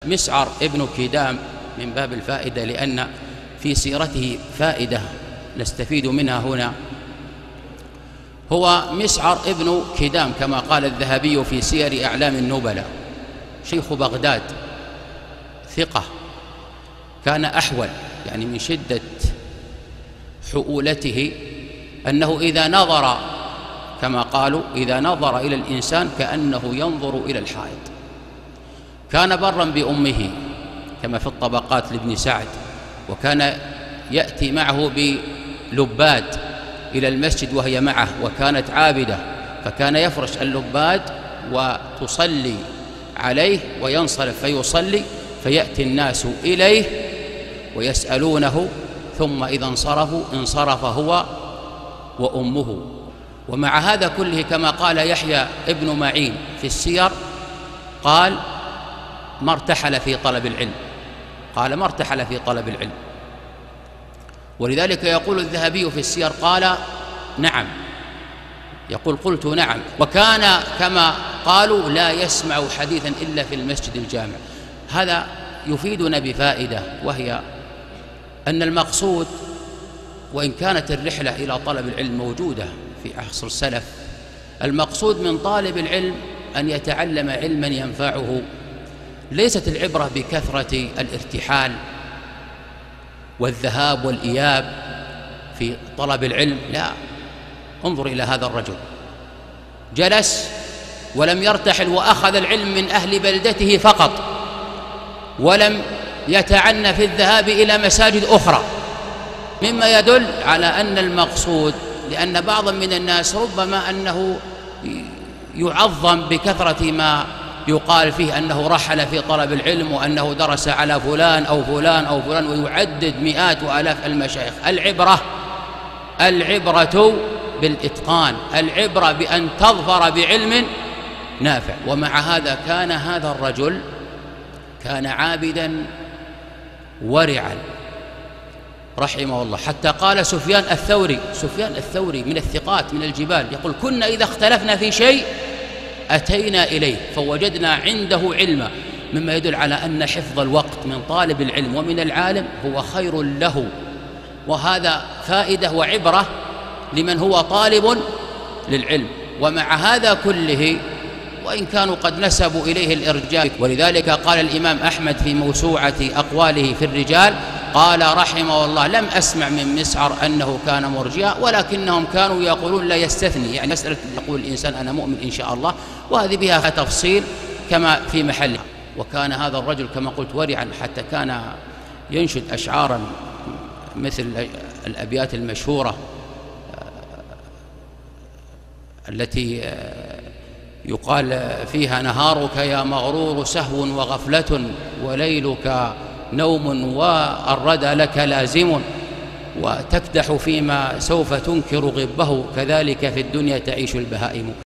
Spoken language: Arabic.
مسعر ابن كدام من باب الفائدة، لأن في سيرته فائدة نستفيد منها هنا. هو مسعر ابن كدام كما قال الذهبي في سير أعلام النبلاء، شيخ بغداد، ثقة، كان أحول، يعني من شدة حؤولته أنه إذا نظر كما قالوا إذا نظر إلى الإنسان كأنه ينظر إلى الحائط. كان برا بأمه كما في الطبقات لابن سعد، وكان يأتي معه بلباد إلى المسجد وهي معه، وكانت عابدة، فكان يفرش اللباد وتصلي عليه وينصرف فيصلي، فيأتي الناس إليه ويسألونه، ثم إذا انصرفوا انصرف هو وأمه. ومع هذا كله كما قال يحيى ابن معين في السير، قال ما ارتحل في طلب العلم، قال ما ارتحل في طلب العلم. ولذلك يقول الذهبي في السير قال نعم، يقول قلت نعم، وكان كما قالوا لا يسمع حديثا إلا في المسجد الجامع. هذا يفيدنا بفائدة، وهي أن المقصود، وإن كانت الرحلة إلى طلب العلم موجودة في عصر السلف، المقصود من طالب العلم أن يتعلم علما ينفعه. ليست العبرة بكثرة الارتحال والذهاب والإياب في طلب العلم، لا. انظر إلى هذا الرجل، جلس ولم يرتحل وأخذ العلم من أهل بلدته فقط، ولم يتعنى في الذهاب إلى مساجد أخرى، مما يدل على أن المقصود، لأن بعضا من الناس ربما أنه يعظم بكثرة ما يقال فيه أنه رحل في طلب العلم وأنه درس على فلان أو فلان أو فلان، ويعدد مئات وآلاف المشايخ. العبرة بالإتقان، العبرة بأن تظفر بعلم نافع. ومع هذا كان هذا الرجل كان عابدا ورعا رحمه الله، حتى قال سفيان الثوري من الثقات من الجبال، يقول كنا إذا اختلفنا في شيء أتينا إليه فوجدنا عنده علما، مما يدل على أن حفظ الوقت من طالب العلم ومن العالم هو خير له. وهذا فائدة وعبرة لمن هو طالب للعلم. ومع هذا كله، وإن كانوا قد نسبوا إليه الإرجاء، ولذلك قال الإمام أحمد في موسوعة أقواله في الرجال، قال رحمه الله لم أسمع من مسعر أنه كان مرجئا، ولكنهم كانوا يقولون لا يستثني، يعني مسألة يقول الإنسان أنا مؤمن إن شاء الله، وهذه بها تفصيل كما في محلها. وكان هذا الرجل كما قلت ورعا، حتى كان ينشد أشعارا مثل الأبيات المشهورة التي يقال فيها نهارك يا مغرور سهو وغفلة، وليلك نوم والردى لك لازم، وتكدح فيما سوف تنكر غبه، كذلك في الدنيا تعيش البهائم.